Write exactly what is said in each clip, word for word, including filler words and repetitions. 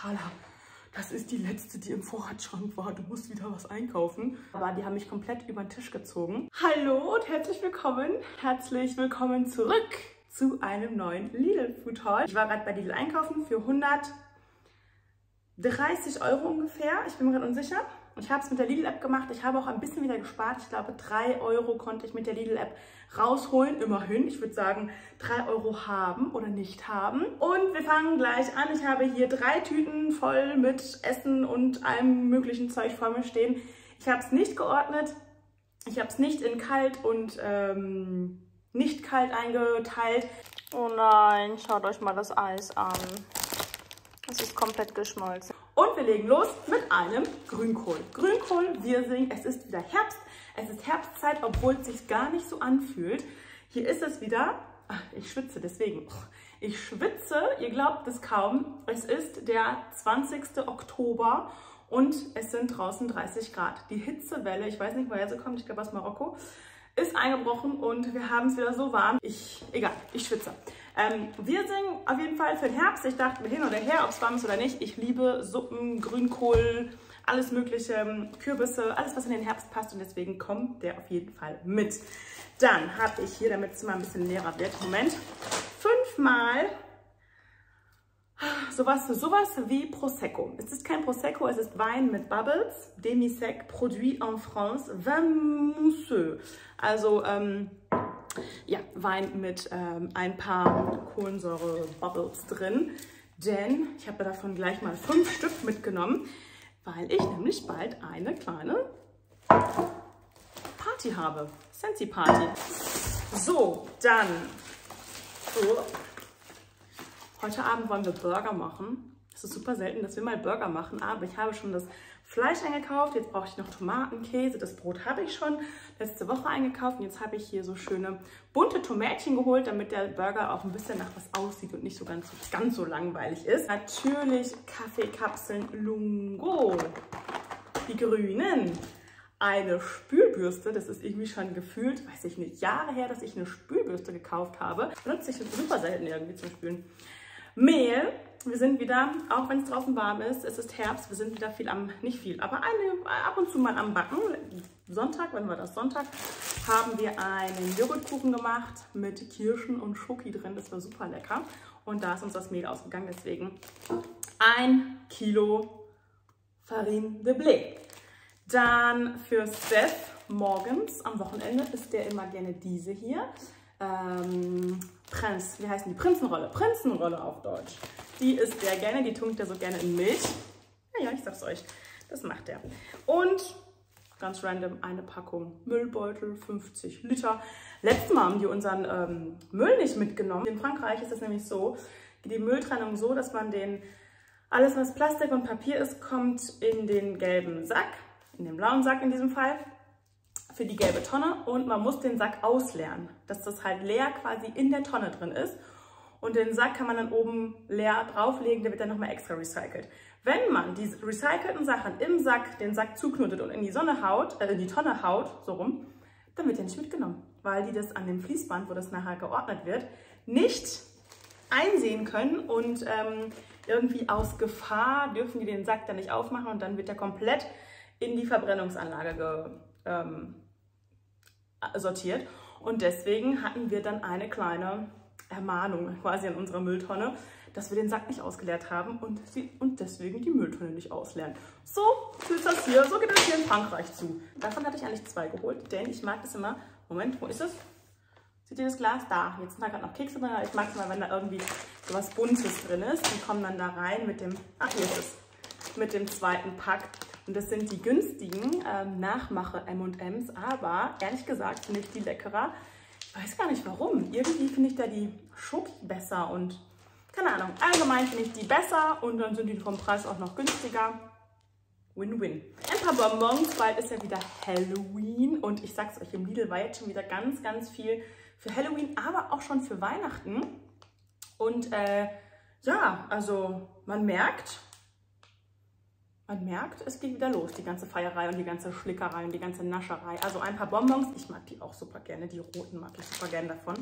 Carla, das ist die letzte, die im Vorratsschrank war. Du musst wieder was einkaufen. Aber die haben mich komplett über den Tisch gezogen. Hallo und herzlich willkommen. Herzlich willkommen zurück zu einem neuen Lidl Food Haul. Ich war gerade bei Lidl einkaufen für hundertdreißig Euro ungefähr. Ich bin mir gerade unsicher. Ich habe es mit der Lidl-App gemacht. Ich habe auch ein bisschen wieder gespart. Ich glaube, drei Euro konnte ich mit der Lidl-App rausholen. Immerhin. Ich würde sagen, drei Euro haben oder nicht haben. Und wir fangen gleich an. Ich habe hier drei Tüten voll mit Essen und allem möglichen Zeug vor mir stehen. Ich habe es nicht geordnet. Ich habe es nicht in kalt und ähm, nicht kalt eingeteilt. Oh nein, schaut euch mal das Eis an. Es ist komplett geschmolzen. Und wir legen los mit einem Grünkohl. Grünkohl, wir sehen, es ist wieder Herbst. Es ist Herbstzeit, obwohl es sich gar nicht so anfühlt. Hier ist es wieder. Ach, ich schwitze deswegen. Ich schwitze, ihr glaubt es kaum. Es ist der zwanzigste Oktober und es sind draußen dreißig Grad. Die Hitzewelle, ich weiß nicht, woher sie kommt, ich glaube aus Marokko, ist eingebrochen und wir haben es wieder so warm. Ich, egal, ich schwitze. Ähm, wir singen auf jeden Fall für den Herbst. Ich dachte mir hin oder her, ob es warm ist oder nicht. Ich liebe Suppen, Grünkohl, alles mögliche, Kürbisse, alles was in den Herbst passt und deswegen kommt der auf jeden Fall mit. Dann habe ich hier, damit es mal ein bisschen leerer wird, Moment, fünfmal sowas, sowas wie Prosecco. Es ist kein Prosecco, es ist Wein mit Bubbles, Demi-sec, produit en France, vin mousseux. Also ähm, ja, Wein mit ähm, ein paar Kohlensäure-Bubbles drin. Denn ich habe davon gleich mal fünf Stück mitgenommen, weil ich nämlich bald eine kleine Party habe. Sensi Party. So, dann. So. Heute Abend wollen wir Burger machen. Es ist super selten, dass wir mal Burger machen, aber ich habe schon das Fleisch eingekauft. Jetzt brauche ich noch Tomaten, Käse. Das Brot habe ich schon letzte Woche eingekauft. Und jetzt habe ich hier so schöne bunte Tomätchen geholt, damit der Burger auch ein bisschen nach was aussieht und nicht so ganz, ganz so langweilig ist. Natürlich Kaffeekapseln Lungo. Die grünen. Eine Spülbürste, das ist irgendwie schon gefühlt, weiß ich nicht, Jahre her, dass ich eine Spülbürste gekauft habe. Benutze ich super selten irgendwie zum Spülen. Mehl, wir sind wieder, auch wenn es draußen warm ist, es ist Herbst, wir sind wieder viel am, nicht viel, aber eine, ab und zu mal am Backen. Sonntag, wann war das? Sonntag, haben wir einen Joghurtkuchen gemacht mit Kirschen und Schoki drin, das war super lecker. Und da ist uns das Mehl ausgegangen, deswegen ein Kilo Farine de Blé. Dann für Steph morgens am Wochenende ist der immer gerne diese hier. Ähm, Prinz, wie heißen die? Prinzenrolle. Prinzenrolle auf Deutsch. Die isst der gerne, die tunkt er so gerne in Milch. Ja, ja, ich sag's euch. Das macht er. Und ganz random eine Packung Müllbeutel, fünfzig Liter. Letztes Mal haben die unseren ähm, Müll nicht mitgenommen. In Frankreich ist es nämlich so, die Mülltrennung so, dass man den, alles was Plastik und Papier ist, kommt in den gelben Sack. In den blauen Sack in diesem Fall, für die gelbe Tonne und man muss den Sack ausleeren, dass das halt leer quasi in der Tonne drin ist und den Sack kann man dann oben leer drauflegen, der wird dann nochmal extra recycelt. Wenn man diese recycelten Sachen im Sack, den Sack zuknotet und in die Sonne haut, äh, in die Tonne haut, so rum, dann wird der nicht mitgenommen, weil die das an dem Fließband, wo das nachher geordnet wird, nicht einsehen können und ähm, irgendwie aus Gefahr dürfen die den Sack dann nicht aufmachen und dann wird der komplett in die Verbrennungsanlage ge, ähm, sortiert. Und deswegen hatten wir dann eine kleine Ermahnung quasi an unserer Mülltonne, dass wir den Sack nicht ausgeleert haben und, sie, und deswegen die Mülltonne nicht ausleeren. So ist das hier, so geht das hier in Frankreich zu. Davon hatte ich eigentlich zwei geholt, denn ich mag das immer. Moment, wo ist es? Seht ihr das Glas? Da. Jetzt sind da gerade noch Kekse drin. Ich mag es mal, wenn da irgendwie so was Buntes drin ist. Die kommen dann da rein mit dem, ach hier ist es, mit dem zweiten Pack. Und das sind die günstigen ähm, Nachmache-M und M's, aber ehrlich gesagt finde ich die leckerer. Ich weiß gar nicht warum. Irgendwie finde ich da die Schoki besser und keine Ahnung. Allgemein finde ich die besser und dann sind die vom Preis auch noch günstiger. Win-win. Ein paar Bonbons, bald ist ja wieder Halloween und ich sag's euch, im Lidl war jetzt schon wieder ganz, ganz viel für Halloween, aber auch schon für Weihnachten. Und äh, ja, also man merkt, Man merkt, es geht wieder los, die ganze Feierei und die ganze Schlickerei und die ganze Nascherei. Also ein paar Bonbons, ich mag die auch super gerne, die roten mag ich super gerne davon.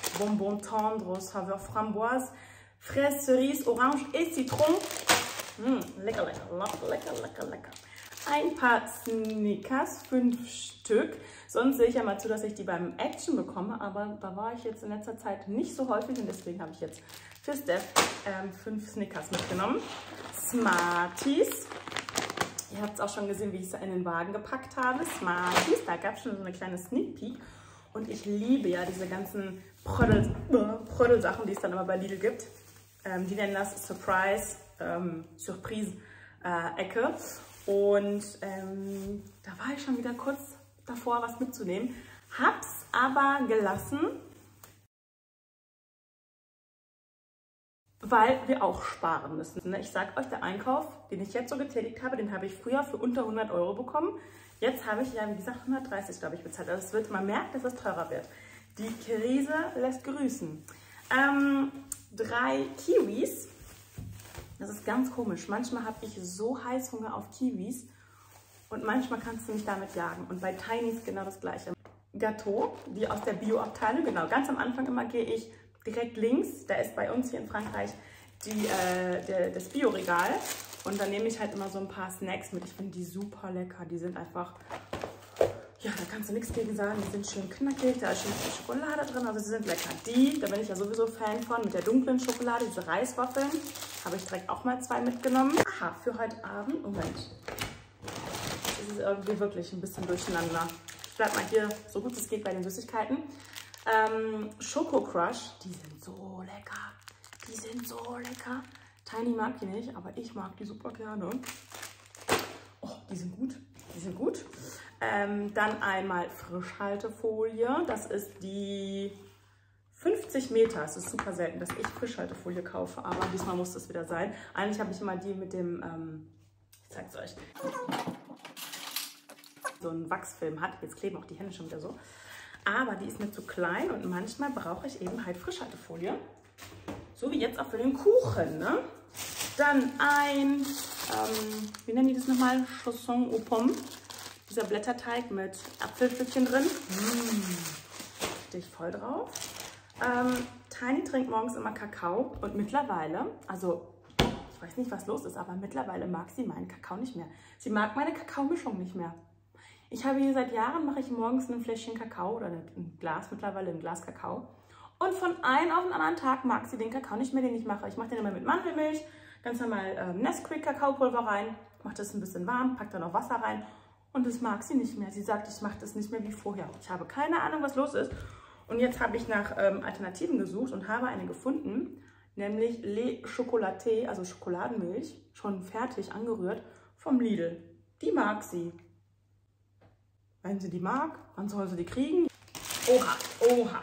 Bonbon tendre, Saveur Framboise, Fraise, Cerise, Orange et Citron. Mmh. lecker, lecker, lecker, lecker, lecker, lecker. Ein paar Snickers, fünf Stück. Sonst sehe ich ja mal zu, dass ich die beim Action bekomme, aber da war ich jetzt in letzter Zeit nicht so häufig und deswegen habe ich jetzt für Steph ähm, fünf Snickers mitgenommen. Smarties. Ihr habt es auch schon gesehen, wie ich es in den Wagen gepackt habe. Smarties, da gab es schon so eine kleine Sneak Peek. Und ich liebe ja diese ganzen Prödel-Sachen, die es dann immer bei Lidl gibt. Ähm, die nennen das Surprise, ähm, Surprise-Ecke. Äh, Und ähm, da war ich schon wieder kurz davor, was mitzunehmen. Hab's aber gelassen, weil wir auch sparen müssen. Ich sage euch, der Einkauf, den ich jetzt so getätigt habe, den habe ich früher für unter hundert Euro bekommen. Jetzt habe ich ja, wie gesagt, hundertdreißig, glaube ich, bezahlt. Also es wird, man merkt, dass es teurer wird. Die Krise lässt grüßen. Ähm, drei Kiwis. Das ist ganz komisch. Manchmal habe ich so Heißhunger auf Kiwis und manchmal kannst du mich damit jagen. Und bei Tinys genau das Gleiche. Gâteau, die aus der Bio-Abteilung. Genau, ganz am Anfang immer gehe ich direkt links. Da ist bei uns hier in Frankreich die, äh, der, das Bio-Regal. Und dann nehme ich halt immer so ein paar Snacks mit. Ich finde die super lecker. Die sind einfach, ja, da kannst du nichts gegen sagen. Die sind schön knackig, da ist schön viel Schokolade drin, also sie sind lecker. Die, da bin ich ja sowieso Fan von, mit der dunklen Schokolade, diese Reiswaffeln. Habe ich direkt auch mal zwei mitgenommen. Aha, für heute Abend, Moment. Das ist irgendwie wirklich ein bisschen durcheinander. Ich bleib mal hier, so gut es geht, bei den Süßigkeiten. Ähm, Schoko Crush, die sind so lecker. Die sind so lecker. Tiny mag die nicht, aber ich mag die super gerne. Oh, die sind gut. Die sind gut. Ähm, dann einmal Frischhaltefolie. Das ist die fünfzig Meter. Es ist super selten, dass ich Frischhaltefolie kaufe, aber diesmal muss es wieder sein. Eigentlich habe ich immer die mit dem, ähm, ich zeig's euch, so einen Wachsfilm hat. Jetzt kleben auch die Hände schon wieder so. Aber die ist mir zu klein und manchmal brauche ich eben halt Frischhaltefolie. So wie jetzt auch für den Kuchen, ne? Dann ein, ähm, wie nennen die das nochmal? Chausson aux Pommes. Dieser Blätterteig mit Apfelpflückchen drin. Mmh. Stehe ich voll drauf. Ähm, Tiny trinkt morgens immer Kakao und mittlerweile, also ich weiß nicht, was los ist, aber mittlerweile mag sie meinen Kakao nicht mehr. Sie mag meine Kakaomischung nicht mehr. Ich habe hier seit Jahren, mache ich morgens ein Fläschchen Kakao oder ein Glas, mittlerweile ein Glas Kakao. Und von einem auf den anderen Tag mag sie den Kakao nicht mehr, den ich mache. Ich mache den immer mit Mandelmilch, ganz normal ähm, Nesquik Kakaopulver rein, mache das ein bisschen warm, packe da noch Wasser rein und das mag sie nicht mehr. Sie sagt, ich mache das nicht mehr wie vorher. Ich habe keine Ahnung, was los ist. Und jetzt habe ich nach ähm, Alternativen gesucht und habe eine gefunden, nämlich Le Chocolaté, also Schokoladenmilch, schon fertig angerührt, vom Lidl. Die mag sie. Wenn sie die mag, wann soll sie die kriegen? Oha, oha.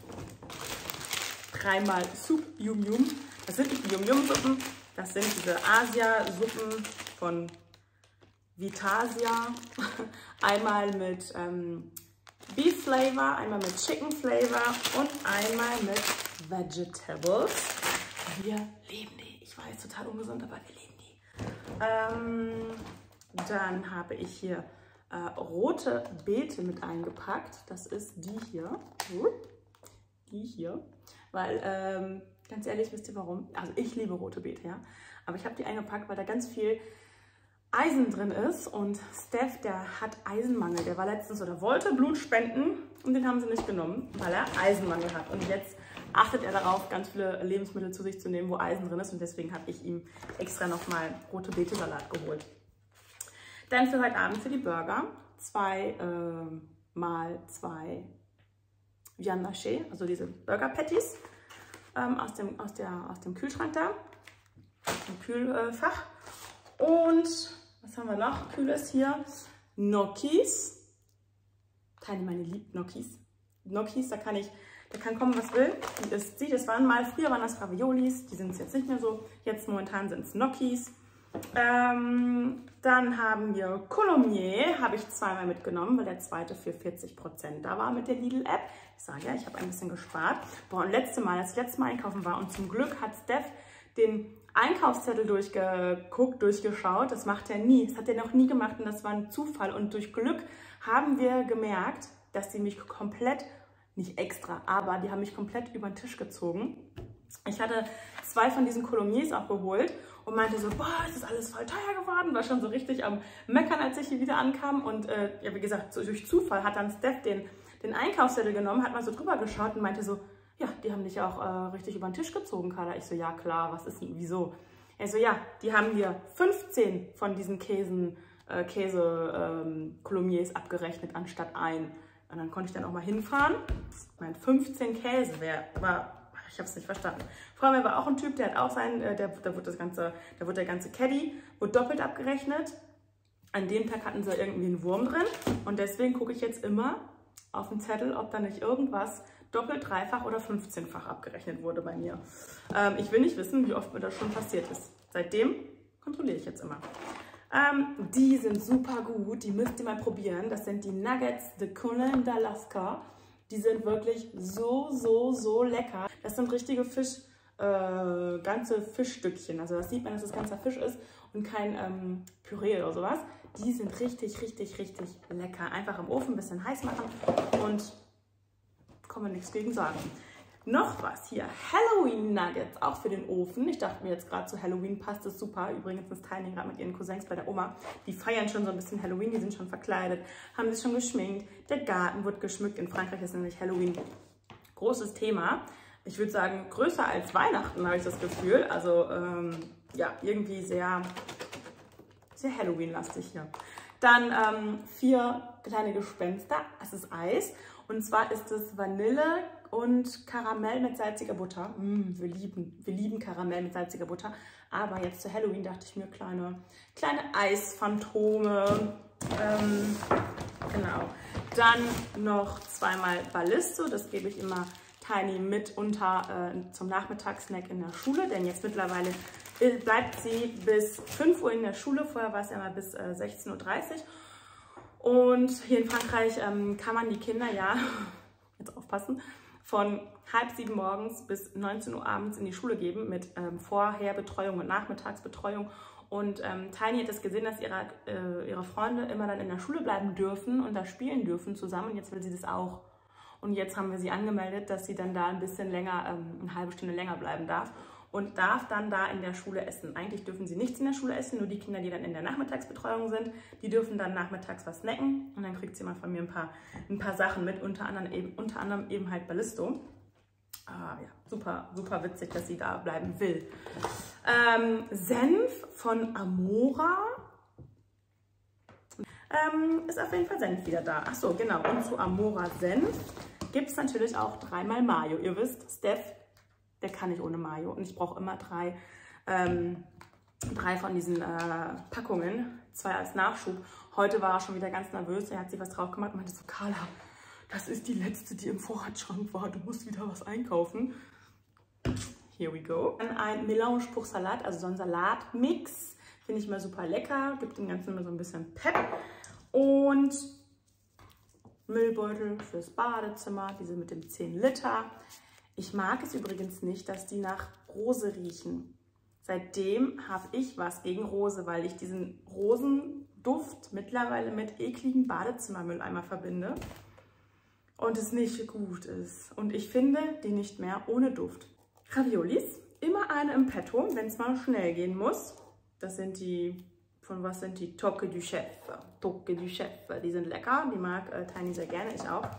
Dreimal Soup Yum Yum. Das sind nicht die Yum Yum Suppen, das sind diese Asia-Suppen von Vitasia. Einmal mit ähm, Beef Flavor, einmal mit Chicken Flavor und einmal mit Vegetables. Wir lieben die. Ich weiß, total ungesund, aber wir lieben die. Ähm, dann habe ich hier äh, rote Beete mit eingepackt. Das ist die hier. Die hier. Weil, ähm, ganz ehrlich, wisst ihr warum? Also ich liebe rote Beete, ja. Aber ich habe die eingepackt, weil da ganz viel Eisen drin ist. Und Steph, der hat Eisenmangel. Der war letztens oder wollte Blut spenden und den haben sie nicht genommen, weil er Eisenmangel hat. Und jetzt achtet er darauf, ganz viele Lebensmittel zu sich zu nehmen, wo Eisen drin ist. Und deswegen habe ich ihm extra nochmal rote Beete-Salat geholt. Dann für heute Abend für die Burger. Zwei äh, mal zwei Viande Hachée, also diese Burger Patties ähm, aus, dem, aus, der, aus dem Kühlschrank da, im Kühlfach. Und was haben wir noch? Kühles hier. Gnocchis. Tiny, meine liebt Gnocchis. Gnocchis, da kann ich, da kann kommen, was will. Die isst sie. Das waren mal, früher waren das Raviolis, die sind es jetzt nicht mehr so. Jetzt momentan sind es Gnocchis. Ähm, dann haben wir Coulommiers, habe ich zweimal mitgenommen, weil der zweite für vierzig Prozent da war mit der Lidl-App. Ich sage ja, ich habe ein bisschen gespart. Boah, und letzte Mal, als ich letztes Mal einkaufen war und zum Glück hat Steph den Einkaufszettel durchgeguckt, durchgeschaut. Das macht er nie. Das hat er noch nie gemacht und das war ein Zufall. Und durch Glück haben wir gemerkt, dass die mich komplett, nicht extra, aber die haben mich komplett über den Tisch gezogen. Ich hatte zwei von diesen Coulommiers auch geholt und meinte so, boah, ist das alles voll teuer geworden. War schon so richtig am Meckern, als ich hier wieder ankam. Und äh, ja, wie gesagt, so durch Zufall hat dann Steph den, den Einkaufszettel genommen, hat mal so drüber geschaut und meinte so, ja, die haben dich auch äh, richtig über den Tisch gezogen, Carla. Ich so, ja klar, was ist denn, wieso? Er so, ja, die haben dir fünfzehn von diesen Käsen, äh, Käse-Colomiers ähm, abgerechnet, anstatt ein. Und dann konnte ich dann auch mal hinfahren. Ich meine, fünfzehn Käse, wer war, ich habe es nicht verstanden. Vor allem war auch ein Typ, der hat auch sein, äh, der, da wurde das ganze, da wurde der ganze Caddy, wurde doppelt abgerechnet. An dem Tag hatten sie irgendwie einen Wurm drin. Und deswegen gucke ich jetzt immer auf den Zettel, ob da nicht irgendwas doppelt, dreifach oder fünfzehnfach abgerechnet wurde bei mir. Ähm, ich will nicht wissen, wie oft mir das schon passiert ist. Seitdem kontrolliere ich jetzt immer. Ähm, die sind super gut, die müsst ihr mal probieren. Das sind die Nuggets de Conan d'Alaska. Die sind wirklich so, so, so lecker. Das sind richtige Fisch, äh, ganze Fischstückchen. Also das sieht man, dass das ganzer Fisch ist und kein ähm, Püree oder sowas. Die sind richtig, richtig, richtig lecker. Einfach im Ofen ein bisschen heiß machen und kann man nichts gegen sagen. Noch was hier, Halloween Nuggets, auch für den Ofen. Ich dachte mir jetzt gerade zu Halloween passt es super. Übrigens ist Tiny gerade mit ihren Cousins bei der Oma. Die feiern schon so ein bisschen Halloween, die sind schon verkleidet, haben sich schon geschminkt. Der Garten wird geschmückt. In Frankreich ist nämlich Halloween großes Thema. Ich würde sagen, größer als Weihnachten, habe ich das Gefühl. Also ähm, ja, irgendwie sehr, sehr Halloween-lastig hier. Dann ähm, vier kleine Gespenster. Es ist Eis. Und zwar ist es Vanille und Karamell mit salziger Butter. Mm, wir lieben, wir lieben Karamell mit salziger Butter. Aber jetzt zu Halloween dachte ich mir, kleine, kleine Eisphantome. Ähm, genau. Dann noch zweimal Ballisto. Das gebe ich immer Tiny mit unter äh, zum Nachmittagssnack in der Schule. Denn jetzt mittlerweile bleibt sie bis fünf Uhr in der Schule. Vorher war es ja mal bis äh, sechzehn Uhr dreißig. Und hier in Frankreich ähm, kann man die Kinder ja, jetzt aufpassen, von halb sieben morgens bis neunzehn Uhr abends in die Schule geben mit ähm, Vorherbetreuung und Nachmittagsbetreuung. Und ähm, Tiny hat es gesehen, dass ihre, äh, ihre Freunde immer dann in der Schule bleiben dürfen und da spielen dürfen zusammen. Und jetzt will sie das auch. Und jetzt haben wir sie angemeldet, dass sie dann da ein bisschen länger, ähm, eine halbe Stunde länger bleiben darf. Und darf dann da in der Schule essen. Eigentlich dürfen sie nichts in der Schule essen, nur die Kinder, die dann in der Nachmittagsbetreuung sind, die dürfen dann nachmittags was snacken. Und dann kriegt sie mal von mir ein paar, ein paar Sachen mit, unter anderem eben, unter anderem eben halt Ballisto. Ah, ja, super, super witzig, dass sie da bleiben will. Ähm, Senf von Amora. Ähm, ist auf jeden Fall Senf wieder da. Ach so, genau. Und zu Amora Senf gibt es natürlich auch dreimal Mayo. Ihr wisst, Steph, der kann nicht ohne Mayo. Und ich brauche immer drei, ähm, drei von diesen äh, Packungen. Zwei als Nachschub. Heute war er schon wieder ganz nervös. Er hat sich was drauf gemacht und meinte so, Carla, das ist die letzte, die im Vorratsschrank war. Du musst wieder was einkaufen. Here we go. Dann ein Mélange pour Salat, also so ein Salatmix. Finde ich mal super lecker. Gibt dem Ganzen immer so ein bisschen Pep. Und Müllbeutel fürs Badezimmer. Diese mit dem zehn Liter. Ich mag es übrigens nicht, dass die nach Rose riechen. Seitdem habe ich was gegen Rose, weil ich diesen Rosenduft mittlerweile mit ekligen Badezimmermülleimer verbinde und es nicht gut ist. Und ich finde die nicht mehr ohne Duft. Raviolis, immer eine im Petto, wenn es mal schnell gehen muss. Das sind die, von was sind die? Toque du Chef. Toque du Chef, die sind lecker, die mag äh, Tiny sehr gerne, ich auch.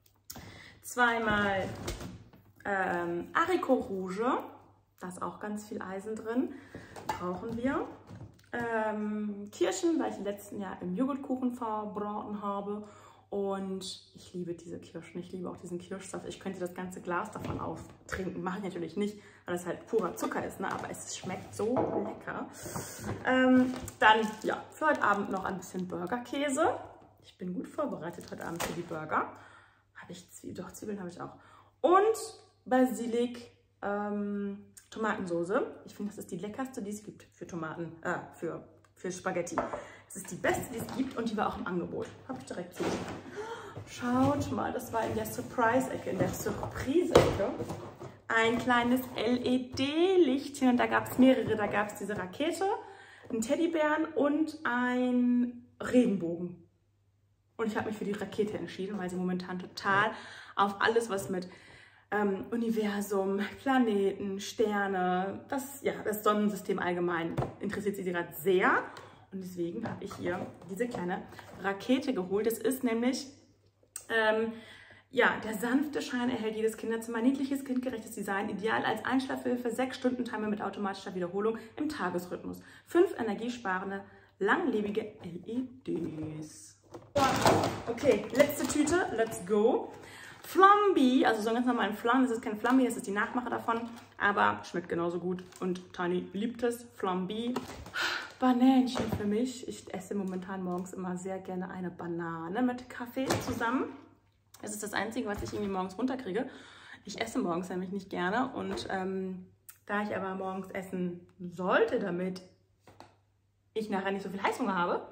Zweimal Ähm, Haricot Rouge, da ist auch ganz viel Eisen drin, brauchen wir. Ähm, Kirschen, weil ich im letzten Jahr im Joghurtkuchen verbraten habe. Und ich liebe diese Kirschen, ich liebe auch diesen Kirschsaft. Ich könnte das ganze Glas davon auftrinken, mache ich natürlich nicht, weil das halt purer Zucker ist, ne? Aber es schmeckt so lecker. Ähm, dann, ja, für heute Abend noch ein bisschen Burgerkäse. Ich bin gut vorbereitet heute Abend für die Burger. Habe ich Zwiebeln? Doch, Zwiebeln habe ich auch. Und Basilik, ähm, Tomatensoße. Ich finde, das ist die leckerste, die es gibt für Tomaten, äh, für, für Spaghetti. Das ist die beste, die es gibt und die war auch im Angebot. Habe ich direkt zugeschickt. Schaut mal, das war in der Surprise-Ecke, in der Surprise-Ecke. Ein kleines L E D-Lichtchen und da gab es mehrere. Da gab es diese Rakete, einen Teddybären und ein Regenbogen. Und ich habe mich für die Rakete entschieden, weil sie momentan total auf alles, was mit ähm, Universum, Planeten, Sterne, das, ja, das Sonnensystem allgemein interessiert sie gerade sehr. Und deswegen habe ich ihr diese kleine Rakete geholt. Es ist nämlich, ähm, ja, der sanfte Schein erhält jedes Kinderzimmer. Niedliches, kindgerechtes Design, ideal als Einschlafhilfe, sechs Stunden Timer mit automatischer Wiederholung im Tagesrhythmus. Fünf energiesparende, langlebige L E Ds. Okay, letzte Tüte, let's go. Flamby, also so ein ganz normalen Flan, das ist kein Flamby, das ist die Nachmache davon, aber schmeckt genauso gut und Tiny liebt es. Flamby. Bananchen für mich. Ich esse momentan morgens immer sehr gerne eine Banane mit Kaffee zusammen. Das ist das Einzige, was ich irgendwie morgens runterkriege. Ich esse morgens nämlich nicht gerne und ähm, da ich aber morgens essen sollte, damit ich nachher nicht so viel Heißhunger habe,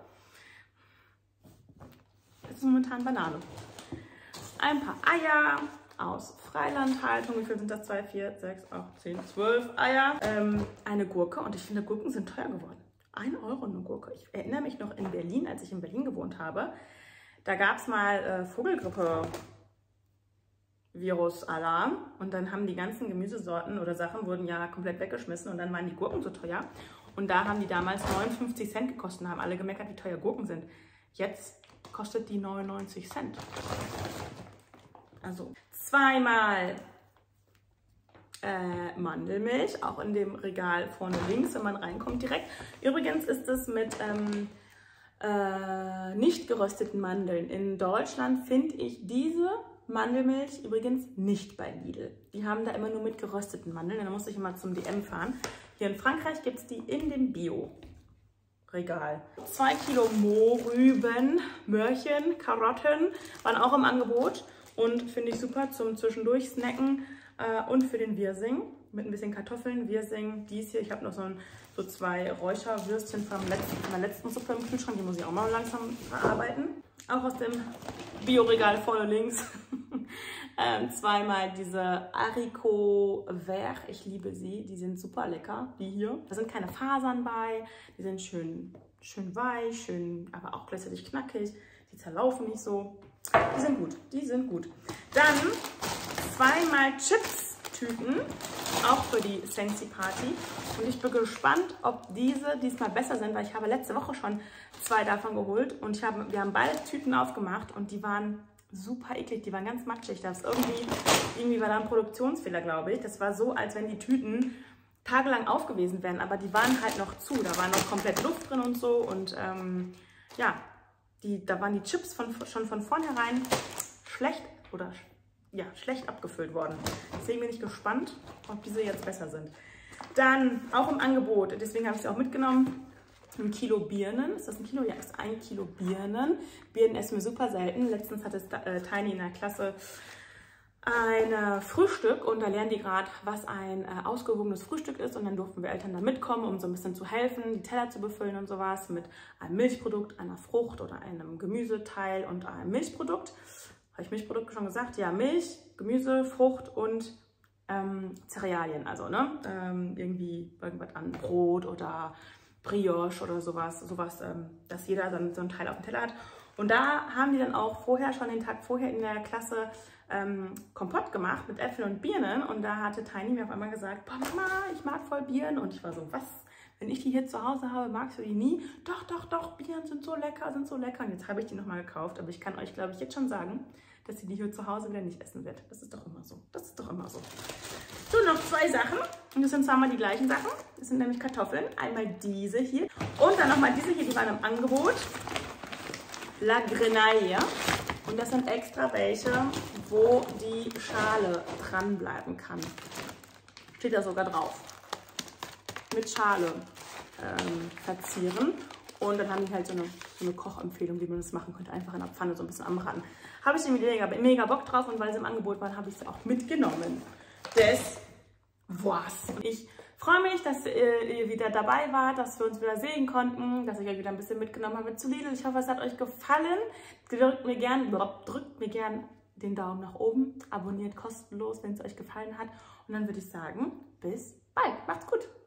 ist es momentan Banane. Ein paar Eier aus Freilandhaltung. Wie viel sind das? zwei, vier, sechs, acht, zehn, zwölf Eier. Ähm, eine Gurke und ich finde, Gurken sind teuer geworden. ein Euro eine Gurke. Ich erinnere mich noch in Berlin, als ich in Berlin gewohnt habe. Da gab es mal äh, Vogelgrippe-Virus-Alarm und dann haben die ganzen Gemüsesorten oder Sachen wurden ja komplett weggeschmissen und dann waren die Gurken so teuer. Und da haben die damals neunundfünfzig Cent gekostet und haben alle gemeckert, wie teuer Gurken sind. Jetzt kostet die neunundneunzig Cent. Also zweimal äh, Mandelmilch, auch in dem Regal vorne links, wenn man reinkommt direkt. Übrigens ist es mit ähm, äh, nicht gerösteten Mandeln. In Deutschland finde ich diese Mandelmilch übrigens nicht bei Lidl. Die haben da immer nur mit gerösteten Mandeln, da muss ich immer zum D M fahren. Hier in Frankreich gibt es die in dem Bio-Regal. Zwei Kilo Mohrrüben, Möhrchen, Karotten waren auch im Angebot. Und finde ich super zum zwischendurch snacken äh, und für den Wirsing mit ein bisschen Kartoffeln, Wirsing, dies hier. Ich habe noch so, ein, so zwei Räucherwürstchen von, letzten, von der letzten Suppe im Kühlschrank, die muss ich auch mal langsam verarbeiten. Auch aus dem Bioregal vorne links. ähm, zweimal diese Haricot Vert, ich liebe sie, die sind super lecker, die hier. Da sind keine Fasern bei, die sind schön, schön weich, schön, aber auch gleichzeitig knackig, die zerlaufen nicht so. Die sind gut, die sind gut. Dann zweimal Chips-Tüten, auch für die Sensi Party. Und ich bin gespannt, ob diese diesmal besser sind, weil ich habe letzte Woche schon zwei davon geholt. Und ich habe, wir haben beide Tüten aufgemacht und die waren super eklig, die waren ganz matschig. Das irgendwie, irgendwie war da ein Produktionsfehler, glaube ich. Das war so, als wenn die Tüten tagelang aufgewesen wären, aber die waren halt noch zu. Da war noch komplett Luft drin und so. Und ähm, ja, Die, da waren die Chips von, schon von vornherein schlecht oder ja, schlecht abgefüllt worden. Deswegen bin ich gespannt, ob diese jetzt besser sind. Dann auch im Angebot, deswegen habe ich sie auch mitgenommen, ein Kilo Birnen. Ist das ein Kilo? Ja, ist ein Kilo Birnen. Birnen essen wir super selten. Letztens hatte äh, Tiny in der Klasse ein äh, Frühstück und da lernen die gerade, was ein äh, ausgewogenes Frühstück ist und dann durften wir Eltern da mitkommen, um so ein bisschen zu helfen, die Teller zu befüllen und sowas mit einem Milchprodukt, einer Frucht oder einem Gemüseteil und einem Milchprodukt. Habe ich Milchprodukt schon gesagt? Ja, Milch, Gemüse, Frucht und ähm, Cerealien, also ne, ähm, irgendwie irgendwas an Brot oder Brioche oder sowas, sowas, ähm, dass jeder dann so ein Teil auf dem Teller hat. Und da haben die dann auch vorher, schon den Tag vorher in der Klasse ähm, Kompott gemacht mit Äpfeln und Birnen. Und da hatte Tiny mir auf einmal gesagt, boah Mama, ich mag voll Birnen. Und ich war so, was? Wenn ich die hier zu Hause habe, magst du die nie? Doch, doch, doch, Birnen sind so lecker, sind so lecker. Und jetzt habe ich die nochmal gekauft. Aber ich kann euch, glaube ich, jetzt schon sagen, dass sie die hier zu Hause wieder nicht essen wird. Das ist doch immer so. Das ist doch immer so. So, noch zwei Sachen. Und das sind zweimal die gleichen Sachen. Das sind nämlich Kartoffeln. Einmal diese hier. Und dann nochmal diese hier, die waren im Angebot. La Grenaille. Und das sind extra welche, wo die Schale dran bleiben kann. Steht da sogar drauf. Mit Schale ähm, verzieren. Und dann haben die halt so eine, so eine Kochempfehlung, wie man das machen könnte. Einfach in der Pfanne so ein bisschen anbraten. Habe ich mega, mega Bock drauf und weil sie im Angebot waren, habe ich sie auch mitgenommen. Das war's. Und ich freue mich, dass ihr wieder dabei wart, dass wir uns wieder sehen konnten, dass ich euch wieder ein bisschen mitgenommen habe zu Lidl. Ich hoffe, es hat euch gefallen. Drückt mir gern, drückt mir gern den Daumen nach oben. Abonniert kostenlos, wenn es euch gefallen hat. Und dann würde ich sagen, bis bald. Macht's gut.